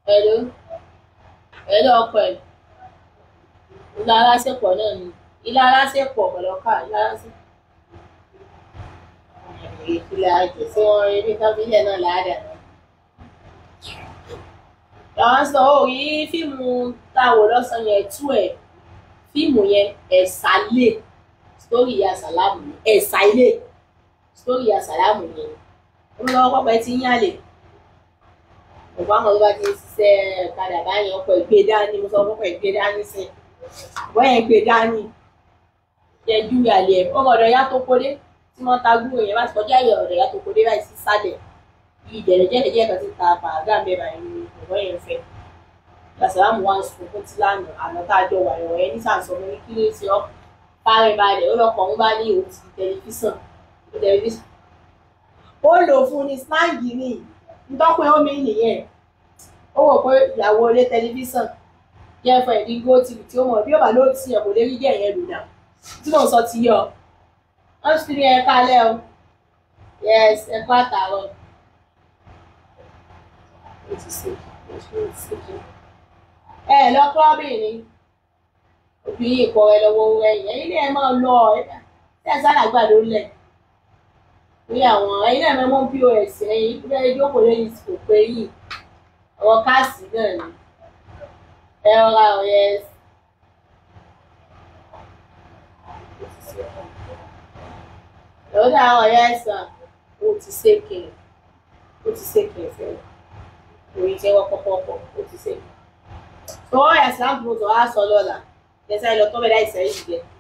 Hello, hello ọkọ ẹ̀. Ilé alásèpọ̀ náà ni. Ilé alásèpọ̀ pẹ̀lọ́kà ilé alásèpọ̀. Ìfilà àjẹsí wọn rí bí kábílẹ̀ náà láàdà. Àwọn sọ orí fíìmù táwò lọ́sàn yẹn tú ẹ̀. Fíìmù yẹn ẹ̀sà lè. Sítórì ìyá Sàlámù ni. Ẹ̀sà ilé. Sítórì ìyá Sàlámù ni. Ó lọ́wọ́ pọ́pẹ́ tí ń yálè. Ọ̀pọ̀ àwọn tó bá ti ń ṣiṣẹ́ kadà báyìí ọkọ̀ ìgbé dání. Mo sọ ọkọ̀ ìgbé dání sí i. Wọ́n yẹn gbé dání. Yẹn júwe àlè ẹ̀. Ọmọ ọ̀dọ̀ ya tó kólé. Tí wọ́n ta gbúrò yẹn bá ti kọjá ìyẹ̀ ọ̀dọ̀ ya tó kólé báyìí sí sálẹ̀. Ìjẹ̀lẹ̀jẹ̀lẹ̀ kan ti ta fàágà mẹ́ta ìlú ọ̀gbọ́n yẹn fẹ́. Sàlámù wá ń sunkún tí lánàá àná tá a jọ wà ìwọ̀n yẹn ní sàǹsọ̀ mo ní kí ló ṣe ọ́ fárẹ̀ balẹ̀ ó lọ́pọ̀ ń bá ní òun ti tẹlifíṣàn. Ó lò fún ní snáàgì ní ntọ́pẹ́ omi nìyẹn. Ó wò pé ìyàwó ilé tẹlifíṣàn jẹ́ fún ẹ̀dí GoTv tí ó mọ̀ bí ó bá ló ti ẹ̀ kò lè rí jẹ́ yẹn lò náà. Tí mò ń sọ ti yọ. Wọ́n ti ní ẹ kálẹ̀ o. Yes, ẹ kú àtàárọ̀. Ó ti ṣe ẹ lọ klọ́bì ni òbí ìkọ ẹ lọ́wọ́ ẹ̀yìn ẹ̀yin náà máa lọ ẹ sára àgbàdo lẹ̀ ní àwọn ẹ̀yin náà máa mú pos ẹ̀yin ìpínlẹ̀ ìjókòó lẹ́yìn kò pé yìí ọ̀rọ̀ káàsì náà ni ẹ rọra ọ̀yẹ́ lọ́dọ̀ àwọn ọ̀yẹ́ ẹ̀sán ó ti ṣèkè fẹ́ orí jẹ́wọ́ pọ́pọ́pọ́ ó ti ṣèkè. So, essa é a blusa, olha só, olha lá. Essa aí, eu tô vendo aí, isso aí,